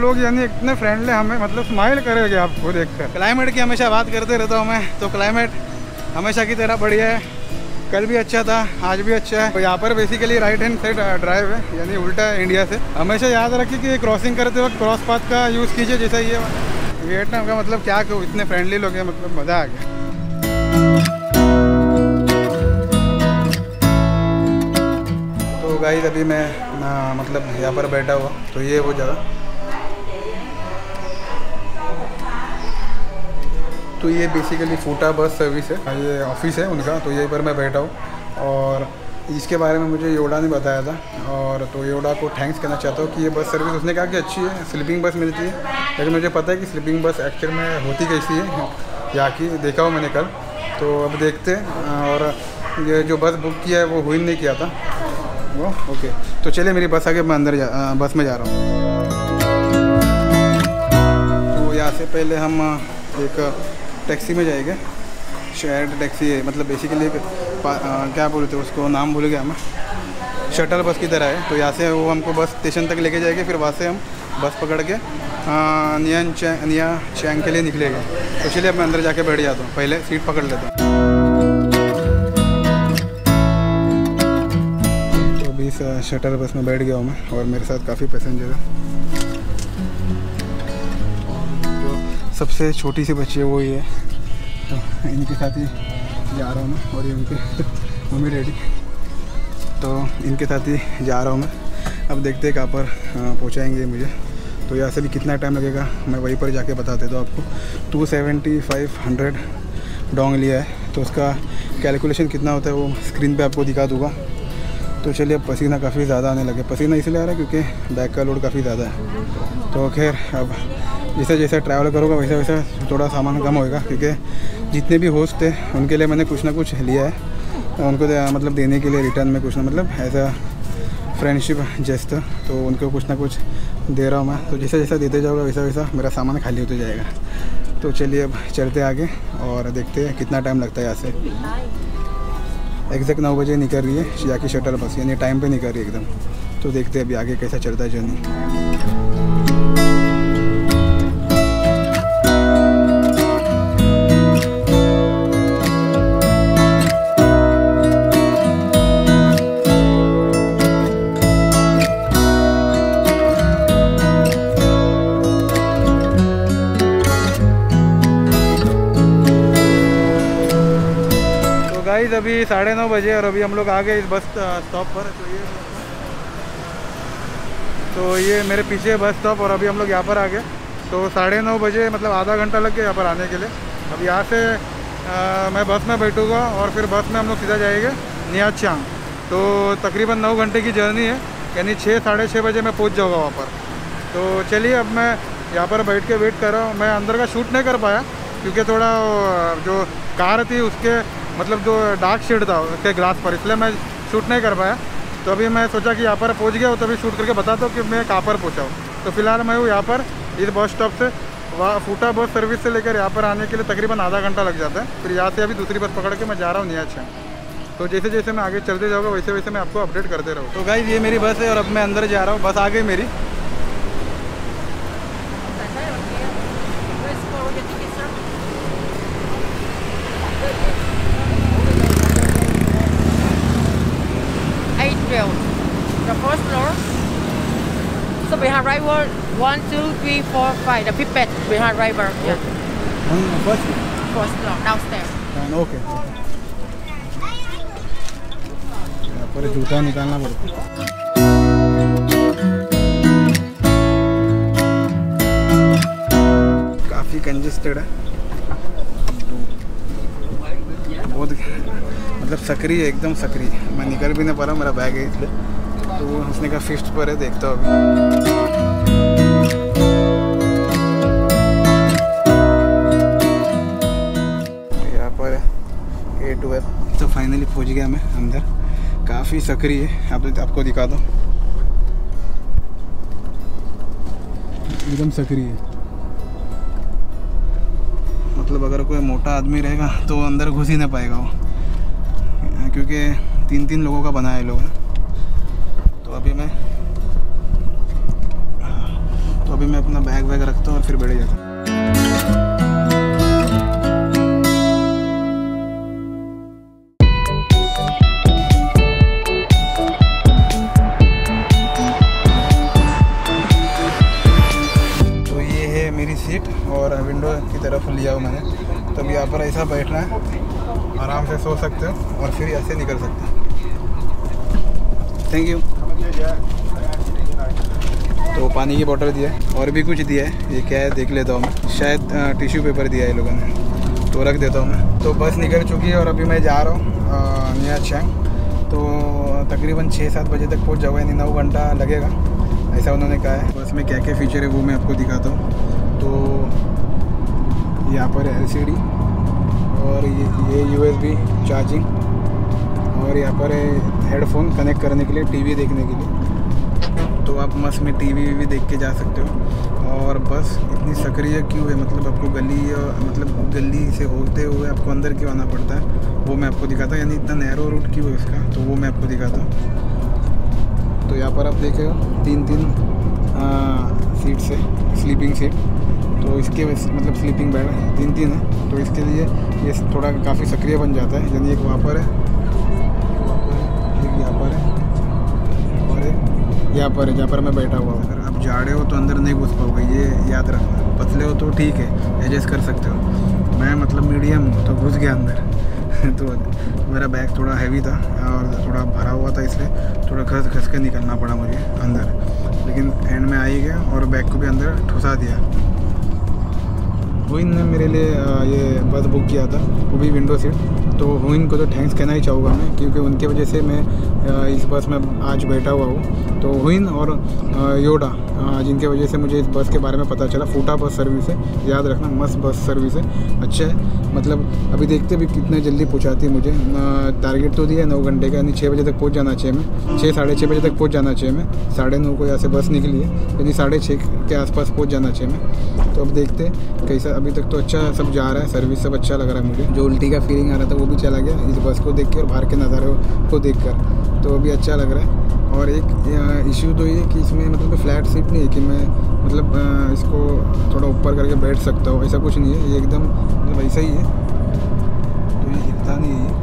लोग यानी इतने फ्रेंडली, हमें मतलब स्माइल करेंगे आपको देखकर। क्लाइमेट की हमेशा बात करते रहता हूँ मैं, तो क्लाइमेट हमेशा की तरह बढ़िया है। कल भी अच्छा था, आज भी अच्छा है। तो यहाँ पर basically right hand side drive है, यानी उल्टा है इंडिया से। हमेशा याद रखिए कि क्रॉसिंग करते वक्त क्रॉस पाथ का यूज़ कीजिए। जैसा ये वियतनाम का मतलब क्या कहूँ, इतने फ्रेंडली लोग हैं, मतलब मज़ा आ गया। तो गाइस अभी मैं मतलब यहाँ पर बैठा हुआ, तो ये वो जगह, तो ये बेसिकली फूटा बस सर्विस है, ये ऑफिस है उनका। तो यहीं पर मैं बैठा हूँ और इसके बारे में मुझे योडा ने बताया था, और तो योडा को थैंक्स कहना चाहता हूँ कि ये बस सर्विस उसने कहा कि अच्छी है, स्लीपिंग बस मिलती है। लेकिन मुझे पता है कि स्लीपिंग बस एक्चुअल में होती कैसी है यहाँ की, देखा हूँ मैंने कल। तो अब देखते हैं। और ये जो बस बुक किया है वो हुई नहीं किया था वो। ओके, तो चलिए मेरी बस आगे, मैं अंदर बस में जा रहा हूँ। तो यहाँ से पहले हम एक टैक्सी में जाएंगे, शेयर्ड टैक्सी है, मतलब बेसिकली क्या बोलते हैं उसको, नाम भूल गया मैं, शटल बस की तरह है। तो यहाँ से वो हमको बस स्टेशन तक लेके जाएंगे, फिर वहाँ से हम बस पकड़ के निया चैंग के लिए निकलेंगे। तो चलिए अब मैं अंदर जाके बैठ जाता हूँ, पहले सीट पकड़ लेता हूँ। तो अभी इस शटल बस में बैठ गया हूँ मैं, और मेरे साथ काफ़ी पैसेंजर है। सबसे छोटी सी बच्ची है वो ये है, तो इनके साथ ही जा रहा हूँ मैं, और ये उनके मम्मी डैडी, तो इनके साथ ही जा रहा हूँ मैं। अब देखते हैं कहाँ पर पहुँचाएंगे मुझे। तो यहाँ से भी कितना टाइम लगेगा मैं वहीं पर जाके बता देता हूँ आपको। 275 डोंग लिया है, तो उसका कैलकुलेशन कितना होता है वो स्क्रीन पे आपको दिखा दूँगा। तो चलिए, अब पसीना काफ़ी ज़्यादा आने लगे। पसीना इसलिए आ रहा है क्योंकि बैग का लोड काफ़ी ज़्यादा है। तो खैर, अब जैसे जैसे ट्रैवल करूँगा वैसे वैसे थोड़ा सामान कम होएगा, क्योंकि जितने भी होस्ट थे उनके लिए मैंने कुछ ना कुछ लिया है, उनको मतलब देने के लिए रिटर्न में कुछ ना, मतलब ऐसा फ्रेंडशिप जेस्ट, तो उनको कुछ ना कुछ दे रहा हूँ मैं। तो जैसा जैसा देते जाऊँगा वैसा वैसा मेरा सामान खाली होते जाएगा। तो चलिए अब चलते आगे और देखते हैं कितना टाइम लगता है। यहाँ से एग्जैक्ट 9 बजे निकल रही है यहाँ की शटल बस, यानी टाइम पे निकल रही है एकदम। तो देखते हैं अभी आगे कैसा चलता है जर्नी। अभी 9:30 बजे और अभी हम लोग आ गए इस बस स्टॉप पर। तो ये मेरे पीछे बस स्टॉप, और अभी हम लोग यहाँ पर आ गए। तो 9:30 बजे, मतलब आधा घंटा लग गया यहाँ पर आने के लिए। अब यहाँ से मैं बस में बैठूँगा और फिर बस में हम लोग सीधा जाएंगे निया चैंग। तो तकरीबन 9 घंटे की जर्नी है, यानी 6 साढ़े 6 बजे मैं पहुँच जाऊँगा वहाँ पर। तो चलिए, अब मैं यहाँ पर बैठ के वेट कर रहा हूँ। मैं अंदर का शूट नहीं कर पाया क्योंकि थोड़ा जो कार थी उसके मतलब जो डार्क शेड था उसके ग्लास पर, इसलिए मैं शूट नहीं कर पाया। तो अभी मैं सोचा कि यहाँ पर पहुँच गया हूँ तो अभी शूट करके बताता हूँ कि मैं कहाँ पर पहुँचा हूँ। तो फिलहाल मैं हूँ यहाँ पर इस बस स्टॉप से। वहाँ फूटा बस सर्विस से लेकर यहाँ पर आने के लिए तकरीबन आधा घंटा लग जाता है। फिर यहाँ से अभी दूसरी बस पकड़ के मैं जा रहा हूँ निया चैंग। तो जैसे जैसे मैं आगे चलते जाऊँगा वैसे वैसे मैं आपको अपडेट करते रहूँ। तो गाइस, ये मेरी बस है और अब मैं अंदर जा रहा हूँ। बस आ गई मेरी। The first floor. So behind driver 1, 2, 3, 4, 5. The pipette behind driver. Yeah. First floor downstairs. Okay. यहाँ पर जूता निकालना पड़ता। काफ़ी कंजेस्टेड है, बहुत मतलब सक्रिय है, एकदम सक्रिय। मैं निकल भी नहीं पा रहा, मेरा बैग है इसलिए। तो वो उसने कहा 5th पर है, देखता हूँ अभी। यहाँ पर है A12। तो फाइनली पहुँच गया मैं अंदर। काफ़ी सक्रिय है, आपको दिखा दो, एकदम सक्रिय है। मतलब अगर कोई मोटा आदमी रहेगा तो अंदर घुस ही नहीं पाएगा वो, क्योंकि 3-3 लोगों का बनाया है लोग। तो अभी मैं तो अभी मैं अपना बैग वैग रखता हूँ और फिर बैठ जाता हूँ। तो ये है मेरी सीट और विंडो की तरफ लिया हूँ मैंने। तो अभी यहाँ पर ऐसा बैठना है, आराम से सो सकते हो और फिर ऐसे निकल सकते हो। Thank you. तो पानी की बोतल दिया है और भी कुछ दिया है, ये क्या है देख लेता हूँ मैं। शायद टिश्यू पेपर दिया है लोगों ने, तो रख देता हूँ मैं। तो बस निकल चुकी है और अभी मैं जा रहा हूँ न्याचांग। तो तकरीबन 6-7 बजे तक पहुँच जाऊँगा, यानी 9 घंटा लगेगा ऐसा उन्होंने कहा है। बस में क्या क्या फ़ीचर है वो मैं आपको दिखाता हूँ। तो यहाँ पर LCD और ये USB चार्जिंग और यहाँ पर हेडफोन कनेक्ट करने के लिए, टीवी देखने के लिए। तो आप मस्त में टीवी भी देख के जा सकते हो। और बस इतनी सक्रिय क्यों है, मतलब आपको गली से होते हुए आपको अंदर क्यों आना पड़ता है वो मैं आपको दिखाता हूँ, यानी इतना नैरो रूट क्यों है इसका, तो वो मैं आपको दिखाता हूँ। तो यहाँ पर आप देखेगा 3-3 सीट से स्लीपिंग सीट, तो इसके मतलब स्लीपिंग बेड 3-3 है। तो इसके लिए ये थोड़ा काफ़ी सक्रिय बन जाता है, यानी एक वहाँ पर है, एक यहाँ पर है और एक यहाँ पर है जहाँ पर मैं बैठा हुआ हूँ। अगर आप जाड़े हो तो अंदर नहीं घुस पाओगे, ये याद रखना। पतले हो तो ठीक है, एडजस्ट कर सकते हो। मैं मतलब मीडियम हूँ तो घुस गया अंदर तो मेरा बैग थोड़ा हैवी था और थोड़ा भरा हुआ था, इसलिए थोड़ा घस के निकलना पड़ा मुझे अंदर, लेकिन एंड में आ ही गया और बैग को भी अंदर ठुसा दिया। हुइन ने मेरे लिए ये बस बुक किया था, वो भी विंडो सीट। तो हुइन को तो थैंक्स कहना ही चाहूँगा मैं, क्योंकि उनकी वजह से मैं इस बस में आज बैठा हुआ हूँ। तो हुइन और योडा जिनके वजह से मुझे इस बस के बारे में पता चला। फूटा बस सर्विस है, याद रखना, मस्त बस सर्विस है, अच्छा है। मतलब अभी देखते भी कितने जल्दी पहुँचाती है मुझे। टारगेट तो दिया है 9 घंटे का, यानी 6 बजे तक पहुँच जाना चाहिए मैं, 6-6:30 बजे तक पहुँच जाना चाहिए मैं। 9:30 को यहाँ से बस निकली है, यानी 6:30 के आसपास पहुँच जाना चाहिए मैं। तो अब देखते कैसा, अभी तक तो अच्छा सब जा रहा है, सर्विस सब अच्छा लग रहा है मुझे। जो उल्टी का फीलिंग आ रहा था वो भी चला गया इस बस को देख के और बाहर के नज़ारे को देख कर, तो अभी अच्छा लग रहा है। और एक इशू तो ये कि इसमें मतलब फ्लैट सीट नहीं है कि मैं मतलब इसको थोड़ा ऊपर करके बैठ सकता हूँ, ऐसा कुछ नहीं है, ये एकदम मतलब वैसा ही है। तो ये हिलता नहीं है,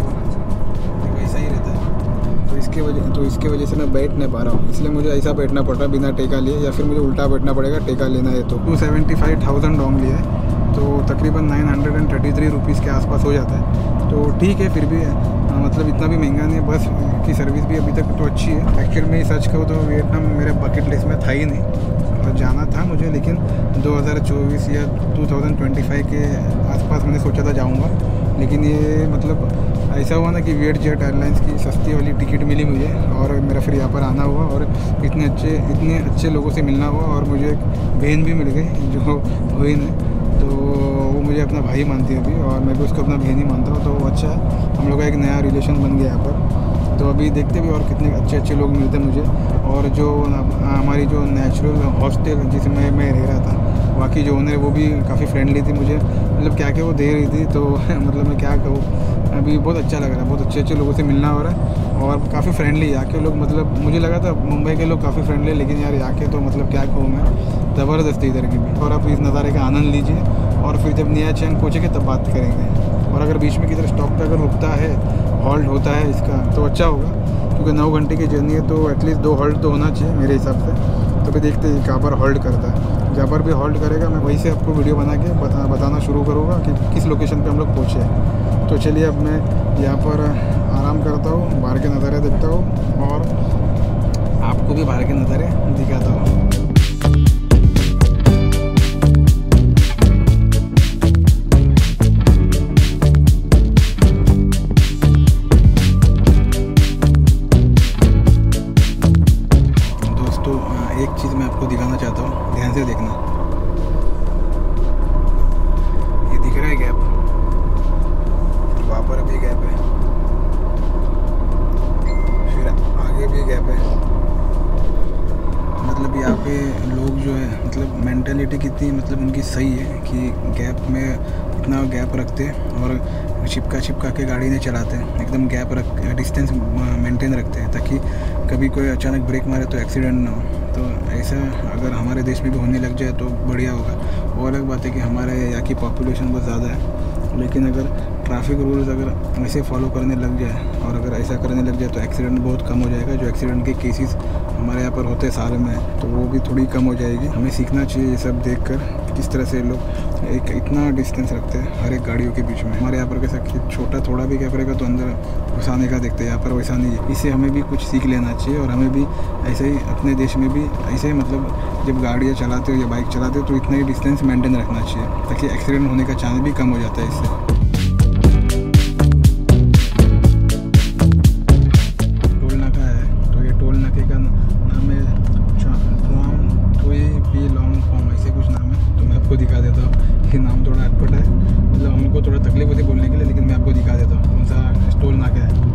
ये वैसा ही रहता है। तो इसके वजह से मैं बैठ नहीं पा रहा हूँ, इसलिए मुझे ऐसा बैठना पड़ रहा है बिना टेका लिए, या फिर मुझे उल्टा बैठना पड़ेगा टेका लेना है। तो 275,000 डोंग लिया है, तो तकरीबन 933 रुपीज़ के आसपास हो जाता है। तो ठीक है, फिर भी मतलब इतना भी महंगा नहीं है। बस की सर्विस भी अभी तक तो अच्छी है। एक्चुअल में सच कहूँ तो वियतनाम मेरे बकेट लिस्ट में था ही नहीं, और जाना था मुझे, लेकिन 2024 या 2025 के आसपास मैंने सोचा था जाऊँगा। लेकिन ये मतलब ऐसा हुआ ना कि वियतजेट एयरलाइंस की सस्ती वाली टिकट मिली मुझे, और मेरा फिर यहाँ पर आना हुआ, और इतने अच्छे लोगों से मिलना हुआ, और मुझे एक बहन भी मिल गई जो बहन है, तो वो मुझे अपना भाई मानती है अभी, और मैं भी उसको अपना बहन ही मानता हूँ। तो अच्छा है, हम लोग का एक नया रिलेशन बन गया यहाँ पर। तो अभी देखते भी और कितने अच्छे लोग मिलते हैं मुझे। और जो हमारी जो नेचुरल हॉस्टल जिसमें मैं रह रहा था, वहाँ की जो ओनर है वो भी काफ़ी फ्रेंडली थी मुझे, मतलब क्या क्या वो दे रही थी। तो मतलब मैं क्या कहूँ, अभी बहुत अच्छा लग रहा है, बहुत अच्छे लोगों से मिलना हो रहा है, और काफ़ी फ्रेंडली यहाँ के लोग। मतलब मुझे लगा था मुंबई के लोग काफ़ी फ्रेंडली, लेकिन यार यहाँ के तो मतलब क्या कहूँ मैं, ज़बरदस्ती इधर की भी। और आप इस नज़ारे का आनंद लीजिए, और फिर जब न्याचांग पहुँचेंगे तब बात करेंगे। और अगर बीच में किधर स्टॉप पे अगर रुकता है, हॉल्ट होता है इसका, तो अच्छा होगा, क्योंकि 9 घंटे की जर्नी है, तो एटलीस्ट 2 हॉल्ट तो होना चाहिए मेरे हिसाब से। तो भी देखते हैं कहाँ पर हॉल्ट करता है। जहाँ पर भी हॉल्ट करेगा मैं वहीं से आपको वीडियो बना के बताना शुरू करूँगा कि किस लोकेशन पे हम लोग पहुँचे हैं। तो चलिए अब मैं यहाँ पर आराम करता हूँ, बाहर के नज़ारे देखता हूँ, और आपको भी बाहर के नज़ारे दिखाता हूँ। एक चीज़ मैं आपको दिखाना चाहता हूँ, ध्यान से देखना। ये दिख रहा है गैप, वहाँ पर भी गैप है, फिर आगे भी गैप है। मतलब यहाँ पे लोग जो है, मतलब मेंटालिटी कितनी मतलब उनकी सही है कि गैप में इतना गैप रखते हैं, और चिपका के गाड़ी नहीं चलाते हैं, एकदम गैप डिस्टेंस मेंटेन रखते हैं, ताकि कभी कोई अचानक ब्रेक मारे तो एक्सीडेंट ना हो। तो ऐसा अगर हमारे देश में भी होने लग जाए तो बढ़िया होगा। वो अलग बात है कि हमारे यहाँ की पॉपुलेशन बहुत ज़्यादा है, लेकिन अगर ट्रैफिक रूल्स अगर ऐसे फॉलो करने लग जाए और अगर ऐसा करने लग जाए तो एक्सीडेंट बहुत कम हो जाएगा। जो एक्सीडेंट के केसेस हमारे यहाँ पर होते हैं साल में, तो वो भी थोड़ी कम हो जाएगी। हमें सीखना चाहिए ये सब देखकर किस तरह से लोग एक इतना डिस्टेंस रखते हैं हर एक गाड़ियों के बीच में। हमारे यहाँ पर कैसा कि छोटा थोड़ा भी क्या करेगा तो अंदर घुसाने का देखते हैं, यहाँ पर वैसा नहीं है। इससे हमें भी कुछ सीख लेना चाहिए और हमें भी ऐसे ही अपने देश में भी ऐसे ही मतलब जब गाड़ियाँ चलाते हो या बाइक चलाते हो तो इतना ही डिस्टेंस मेंटेन रखना चाहिए, ताकि एक्सीडेंट होने का चांस भी कम हो जाता है इससे। दिखा देता हूँ, ये नाम थोड़ा अटपट है, मतलब हमको थोड़ा तकलीफ होती है बोलने के लिए, लेकिन मैं आपको दिखा देता हूँ कौन सा टोल नाका है।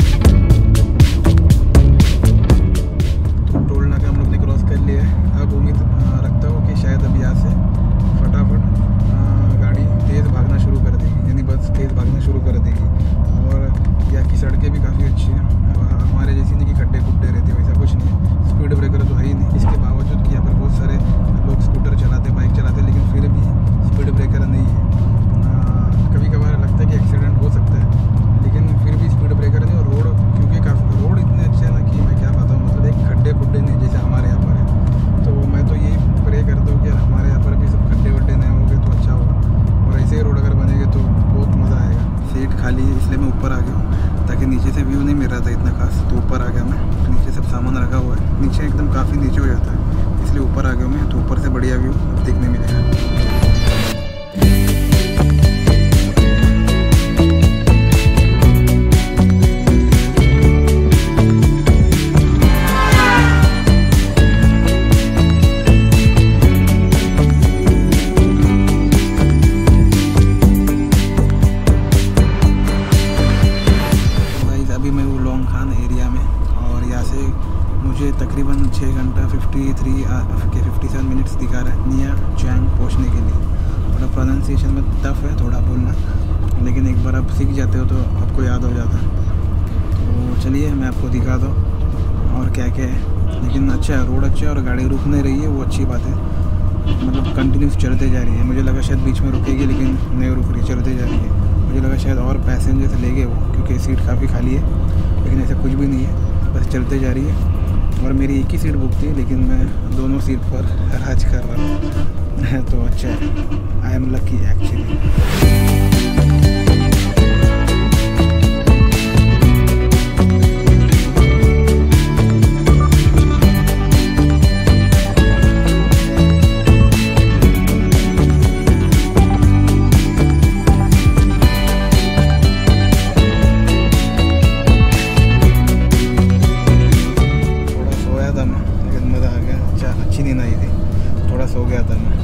तो टोल नाका हम लोग ने क्रॉस कर लिया है। अब उम्मीद रखता हूँ कि शायद अब यहाँ से फटाफट गाड़ी तेज़ भागना शुरू कर देगी, यानी बस तेज़ भागना शुरू कर देगी। और यहाँ की सड़कें भी काफ़ी अच्छी हैं, हमारे जैसी नहीं कि खड्डे खुड्डे रहते, वैसा कुछ नहीं है। स्पीड ब्रेकर तो है ही नहीं, इसके बावजूद कि यहाँ पर बहुत सारे लोग स्कूटर चलाते, बाइक चलाते, लेकिन फिर भी स्पीड ब्रेकर नहीं है। कभी कभार लगता है कि एक्सीडेंट हो सकता है, लेकिन फिर भी स्पीड ब्रेकर नहीं। और रोड क्योंकि काफ़ी रोड इतने अच्छे हैं ना कि मैं क्या बताऊँ, मतलब एक खड्डे खुड्डे नहीं जैसे हमारे यहाँ पर है। तो मैं तो यही प्रे करता हूँ कि हमारे यहाँ पर भी सब खड्डे वड्डे नहीं होंगे तो अच्छा होगा, और ऐसे ही रोड अगर बनेंगे तो बहुत मज़ा आएगा। सीट खाली है इसलिए मैं ऊपर आ गया हूँ, ताकि नीचे से व्यू नहीं मिल रहा था इतना खास, तो ऊपर आ गया मैं। नीचे सब सामान रखा हुआ है, नीचे एकदम काफ़ी नीचे हो जाता है, इसलिए ऊपर आ गया मैं। तो ऊपर से बढ़िया व्यू देखने मिलेगा। मुझे तकरीबन 6 घंटा 57 मिनट्स दिखा रहा है निया चैंग पहुँचने के लिए। थोड़ा प्रोनाउंसिएशन में टफ है थोड़ा बोलना, लेकिन एक बार आप सीख जाते हो तो आपको याद हो जाता है। तो चलिए मैं आपको दिखा दूँ और क्या क्या है। लेकिन अच्छा है, रोड अच्छा है और गाड़ी रुक नहीं रही है, वो अच्छी बात है। मतलब कंटिन्यूस चलते जा रही है। मुझे लगा शायद बीच में रुकेगी, लेकिन नहीं रुक रही, चलते जा रही है। मुझे लगा शायद और पैसेंजर्स ले गए वो, क्योंकि सीट काफ़ी खाली है, लेकिन ऐसा कुछ भी नहीं है, बस चलते जा रही है। और मेरी एक ही सीट बुक थी, लेकिन मैं दोनों सीट पर राज कर रहा हूँ। तो अच्छा है, आई एम लकी एक्चुअली। सो गया था मैं।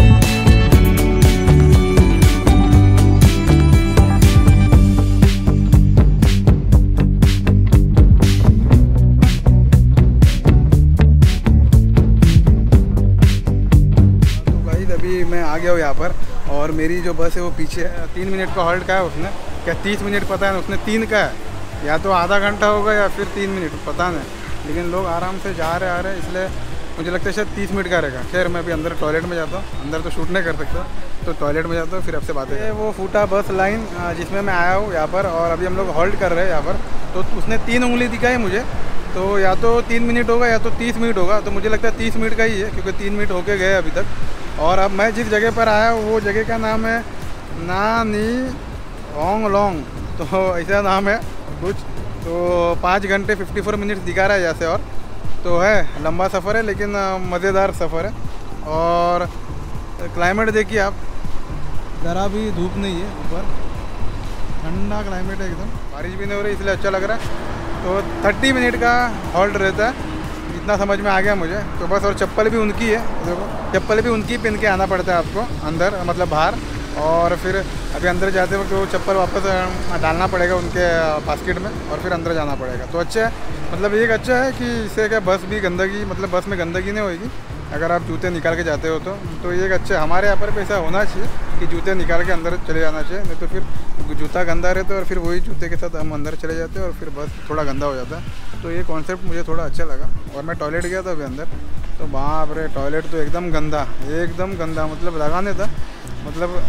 तो गाइस अभी मैं आ गया हूँ यहाँ पर, और मेरी जो बस है वो पीछे है। 3 मिनट का हॉल्ट का है उसने, क्या 30 मिनट पता है ना, उसने 3 का है, या तो आधा घंटा होगा या फिर 3 मिनट पता नहीं, लेकिन लोग आराम से जा रहे आ रहे हैं, इसलिए मुझे लगता है शायद 30 मिनट का रहेगा। खैर मैं अभी अंदर टॉयलेट में जाता हूँ, अंदर तो शूट नहीं कर सकता, तो टॉयलेट में जाता हूँ, फिर आपसे बातें। ये वो फूटा बस लाइन जिसमें मैं आया हूँ यहाँ पर, और अभी हम लोग हॉल्ट कर रहे हैं यहाँ पर। तो उसने 3 उंगली दिखाई मुझे, तो या तो 3 मिनट होगा या तो 30 मिनट होगा, तो मुझे लगता है 30 मिनट का ही है, क्योंकि 3 मिनट होके गए अभी तक। और अब मैं जिस जगह पर आया हूँ वो जगह का नाम है नानी होंगलोंग, तो ऐसा नाम है कुछ। तो 5 घंटे 54 मिनट दिखा रहा है यहाँ से, और तो है लंबा सफ़र है, लेकिन मज़ेदार सफ़र है। और क्लाइमेट देखिए आप, ज़रा भी धूप नहीं है, ऊपर ठंडा क्लाइमेट है एकदम, बारिश भी नहीं हो रही, इसलिए अच्छा लग रहा है। तो 30 मिनट का हॉल्ट रहता है, इतना समझ में आ गया मुझे। तो बस, और चप्पल भी उनकी है, देखो चप्पल भी उनकी पहन के आना पड़ता है आपको अंदर, मतलब बाहर। और फिर अभी अंदर जाते वक्त वो चप्पल वापस डालना पड़ेगा उनके बास्केट में, और फिर अंदर जाना पड़ेगा। तो अच्छा है, मतलब एक अच्छा है कि इससे क्या बस भी गंदगी, मतलब बस में गंदगी नहीं होगी अगर आप जूते निकाल के जाते हो तो ये एक अच्छा है। हमारे यहाँ पर भी ऐसा होना चाहिए, कि जूते निकाल के अंदर चले जाना चाहिए, नहीं तो फिर जूता गंदा रहता है और फिर वही जूते के साथ हम अंदर चले जाते हैं और फिर बस थोड़ा गंदा हो जाता है। तो ये कॉन्सेप्ट मुझे थोड़ा अच्छा लगा। और मैं टॉयलेट गया था अभी अंदर, तो बाप रे टॉयलेट तो एकदम गंदा, एकदम गंदा, मतलब लगाने था। मतलब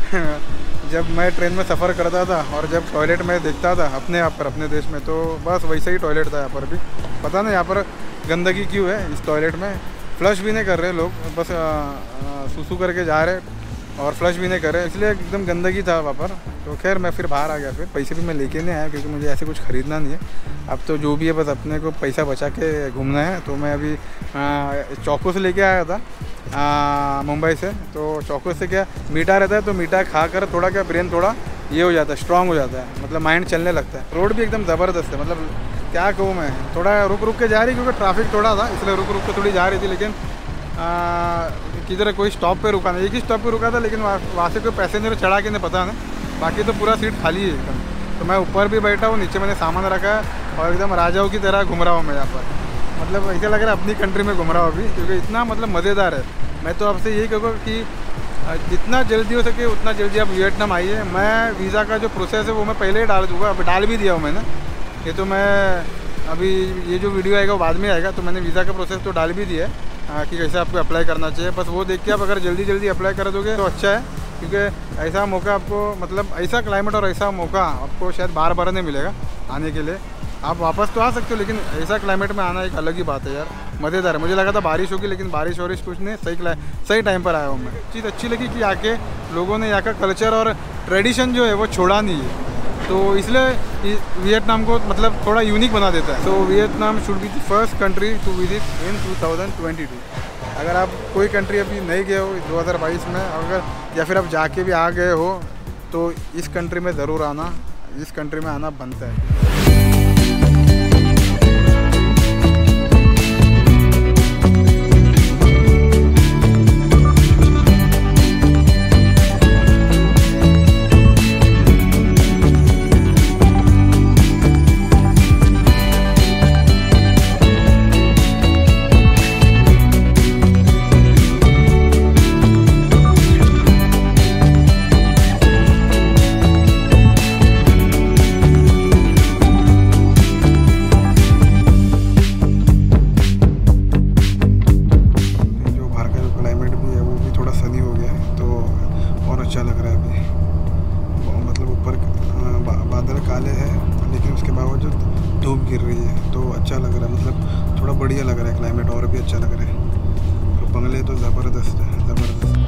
जब मैं ट्रेन में सफ़र करता था और जब टॉयलेट में देखता था अपने यहाँ पर अपने देश में, तो बस वैसा ही टॉयलेट था यहाँ पर भी। पता नहीं यहाँ पर गंदगी क्यों है इस टॉयलेट में। फ्लश भी नहीं कर रहे लोग, बस सुसु करके जा रहे और फ्लश भी नहीं कर रहे, इसलिए एकदम गंदगी था वहाँ पर। तो खैर मैं फिर बाहर आ गया। फिर पैसे भी मैं लेके नहीं आया क्योंकि मुझे ऐसे कुछ ख़रीदना नहीं है। अब तो जो भी है बस अपने को पैसा बचा के घूमना है। तो मैं अभी चौको से लेके आया था मुंबई से। तो चौको से क्या मीठा रहता है, तो मीठा खा कर थोड़ा क्या ब्रेन थोड़ा ये हो जाता है, स्ट्रांग हो जाता है, मतलब माइंड चलने लगता है। रोड भी एकदम ज़बरदस्त है, मतलब क्या कहूँ मैं, थोड़ा रुक रुक के जा रही क्योंकि ट्रैफिक थोड़ा था, इसलिए रुक रुक के थोड़ी जा रही थी। लेकिन किधर कोई स्टॉप पे रुका नहीं, एक ही स्टॉप पे रुका था, लेकिन वहाँ से कोई पैसेंजर चढ़ा के नहीं पता नहीं, बाकी तो पूरा सीट खाली है एकदम। तो मैं ऊपर भी बैठा हूँ, नीचे मैंने सामान रखा है और एकदम राजाओं की तरह घूम रहा हूँ मैं यहाँ पर। मतलब ऐसा लग रहा है अपनी कंट्री में घूम रहा हूँ अभी, क्योंकि इतना मतलब मज़ेदार है। मैं तो आपसे यही कहूँगा कि जितना जल्दी हो सके उतना जल्दी आप वियतनाम आइए। मैं वीज़ा का जो प्रोसेस है वो मैं पहले ही डाल दूँगा, अब डाल भी दिया हूँ मैंने। ये तो मैं अभी ये जो वीडियो आएगा वो बाद में आएगा, तो मैंने वीज़ा का प्रोसेस तो डाल भी दिया है कि कैसे आपको अप्लाई करना चाहिए। बस वो देख के आप अगर जल्दी जल्दी अप्लाई कर दोगे तो अच्छा है, क्योंकि ऐसा मौका आपको, मतलब ऐसा क्लाइमेट और ऐसा मौका आपको शायद बार बार नहीं मिलेगा आने के लिए। आप वापस तो आ सकते हो, लेकिन ऐसा क्लाइमेट में आना एक अलग ही बात है यार, मज़ेदार है। मुझे लगा था बारिश होगी, लेकिन बारिश वारिश कुछ नहीं, सही टाइम पर आया हूँ मैं। चीज़ अच्छी लगी कि आके लोगों ने यहाँ का कल्चर और ट्रेडिशन जो है वो छोड़ा नहीं है, तो इसलिए वियतनाम को मतलब थोड़ा यूनिक बना देता है। तो Vietnam should be the first country to visit in 2022। अगर आप कोई कंट्री अभी नहीं गए हो 2022 में, अगर या फिर आप जाके भी आ गए हो, तो इस कंट्री में ज़रूर आना, इस कंट्री में आना बनता है। गिर रही है तो अच्छा लग रहा है, मतलब थोड़ा बढ़िया लग रहा है क्लाइमेट, और भी अच्छा लग रहा है। तो बंगले तो ज़बरदस्त है, ज़बरदस्त।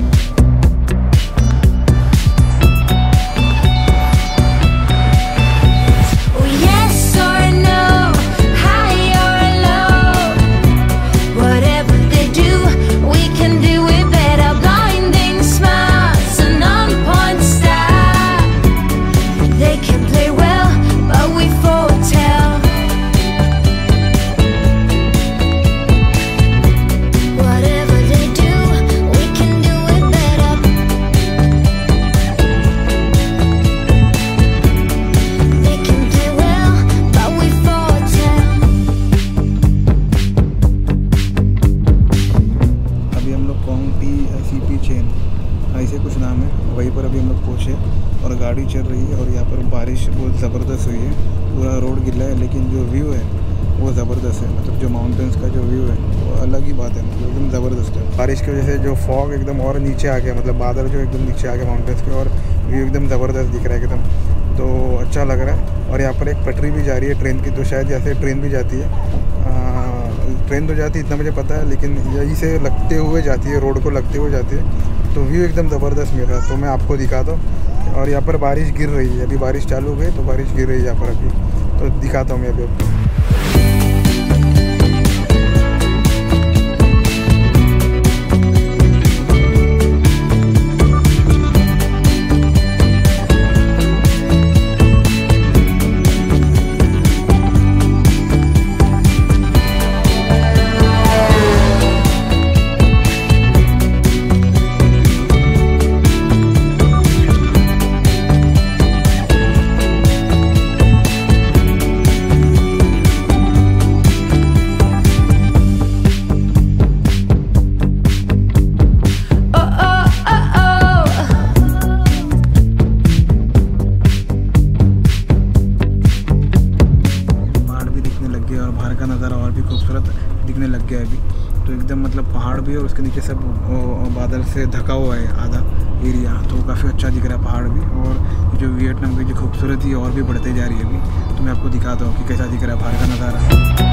ऐसे कुछ नाम है, वहीं पर अभी हम लोग पहुँचे और गाड़ी चल रही है और यहाँ पर बारिश बहुत ज़बरदस्त हुई है, पूरा रोड गिला है, लेकिन जो व्यू है वो ज़बरदस्त है। मतलब जो माउंटेन्स का जो व्यू है वो अलग ही बात है, मतलब एकदम ज़बरदस्त है। बारिश की वजह से जो फॉग एकदम और नीचे आ गया, मतलब बादल जो एकदम नीचे आ गया माउंटेन्स के, और व्यू एकदम ज़बरदस्त दिख रहा है एकदम, तो अच्छा लग रहा है। और यहाँ पर एक पटरी भी जा रही है ट्रेन की, तो शायद जैसे ट्रेन भी जाती है, ट्रेन तो जाती है इतना मुझे पता है, लेकिन यहीं से लगते हुए जाती है, रोड को लगते हुए जाती है, तो व्यू एकदम ज़बरदस्त मिल रहा है। तो मैं आपको दिखाता हूँ। और यहाँ पर बारिश गिर रही है, अभी बारिश चालू हो गई तो बारिश गिर रही है यहाँ पर अभी, तो दिखाता हूँ मैं अभी आपको। गया है अभी, तो एकदम मतलब पहाड़ भी है और उसके नीचे सब बादल से ढका हुआ है आधा एरिया, तो काफ़ी अच्छा दिख रहा है पहाड़ भी। और जो वियतनाम की जो खूबसूरती है और भी बढ़ते जा रही है अभी, तो मैं आपको दिखाता हूँ कि कैसा दिख रहा है बाहर का नज़ारा।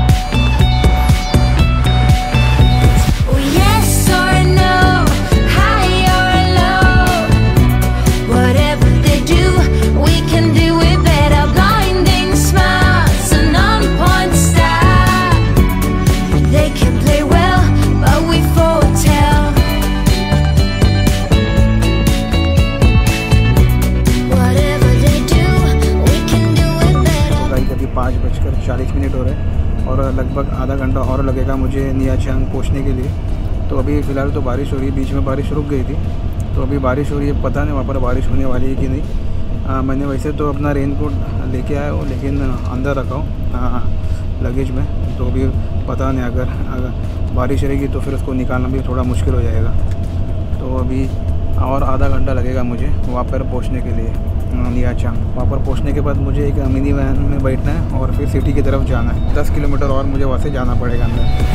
हो रहा है और लगभग आधा घंटा और लगेगा मुझे निया चांग पहुँचने के लिए। तो अभी फ़िलहाल तो बारिश हो रही है, बीच में बारिश रुक गई थी, तो अभी बारिश हो रही है, पता नहीं वहाँ पर बारिश होने वाली है कि नहीं। मैंने वैसे तो अपना रेनकोट लेके आया हूँ, लेकिन अंदर रखा हूँ लगेज में, तो अभी पता नहीं अगर बारिश रहेगी तो फिर उसको निकालना भी थोड़ा मुश्किल हो जाएगा। तो अभी और आधा घंटा लगेगा मुझे वहाँ पर पहुँचने के लिए निया चांग। वहाँ पर पहुँचने के बाद मुझे एक मिनी वैन में बैठना है और फिर सिटी की तरफ जाना है। 10 किलोमीटर और मुझे वहाँ से जाना पड़ेगा अंदर।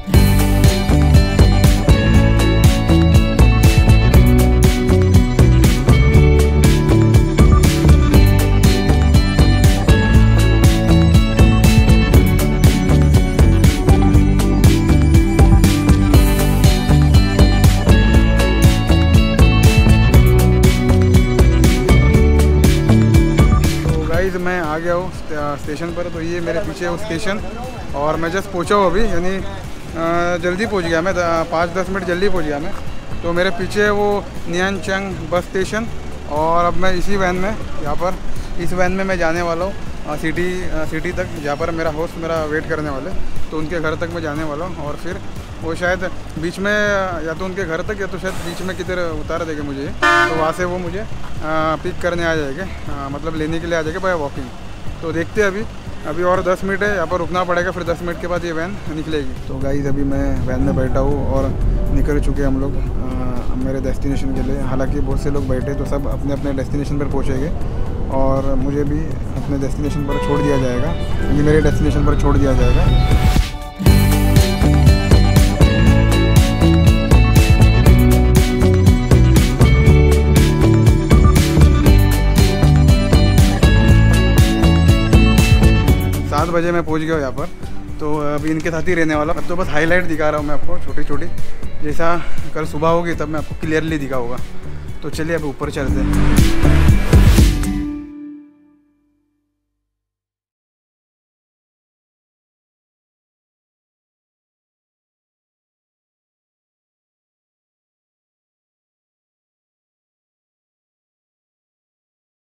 मैं आ गया हूँ स्टेशन पर, तो ये मेरे पीछे है स्टेशन और मैं जस्ट पहुँचा हूँ अभी, यानी जल्दी पहुँच गया मैं, 5-10 मिनट जल्दी पहुँच गया मैं। तो मेरे पीछे है वो निया चांग बस स्टेशन और अब मैं इसी वैन में, यहाँ पर इस वैन में मैं जाने वाला हूँ सिटी तक, जहाँ पर मेरा होस्ट मेरा वेट करने वाले, तो उनके घर तक मैं जाने वाला हूँ। और फिर वो शायद बीच में या तो उनके घर तक या तो शायद बीच में किधर उतार देंगे मुझे, तो वहाँ से वो मुझे पिक करने आ जाएंगे, मतलब लेने के लिए आ जाएंगे बाय वॉकिंग। तो देखते हैं अभी और 10 मिनट है, यहाँ पर रुकना पड़ेगा, फिर 10 मिनट के बाद ये वैन निकलेगी। तो गाइस अभी मैं वैन में बैठा हूँ और निकल चुके हम लोग मेरे डेस्टिनेशन के लिए। हालांकि बहुत से लोग बैठे, तो सब अपने अपने डेस्टिनेशन पर पहुँचेंगे और मुझे भी अपने डेस्टिनेशन पर छोड़ दिया जाएगा, यानी मेरे डेस्टिनेशन पर छोड़ दिया जाएगा। 7 बजे मैं पहुंच गया यहाँ पर, तो अभी इनके साथ ही रहने वाला। अब तो बस हाईलाइट दिखा रहा हूँ मैं आपको, छोटी छोटी, जैसा कल सुबह होगी तब मैं आपको क्लियरली दिखाऊंगा। तो चलिए अब ऊपर चलते हैं।